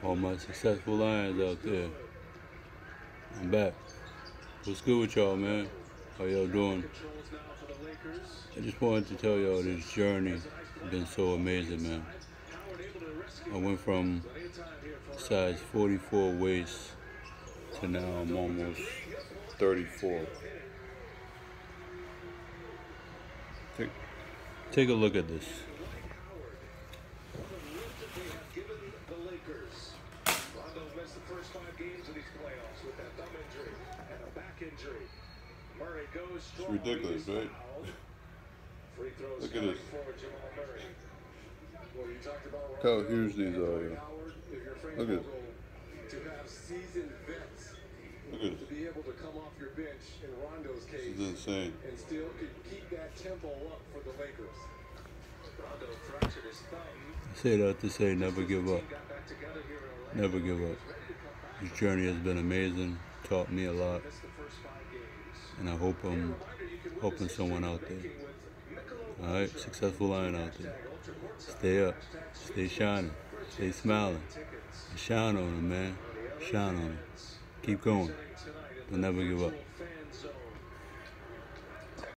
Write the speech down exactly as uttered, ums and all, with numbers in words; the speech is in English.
All my successful lions out there. I'm back. What's good with y'all, man? How y'all doing? I just wanted to tell y'all this journey has been so amazing, man. I went from size forty-four waist to now I'm almost thirty-four. Take, take a look at this. It's ridiculous, right? Look at this. Look how huge these are. Yeah. Look at it. Look at it. This is insane. And still could keep that tempo up for the Lakers. I say that to say never give up. Never give up. This journey has been amazing, taught me a lot, and I hope I'm helping someone out there. Alright, successful lion out there. Stay up, stay shining, stay smiling. Shine on them, man. Shine on them. Keep going. Don't never give up.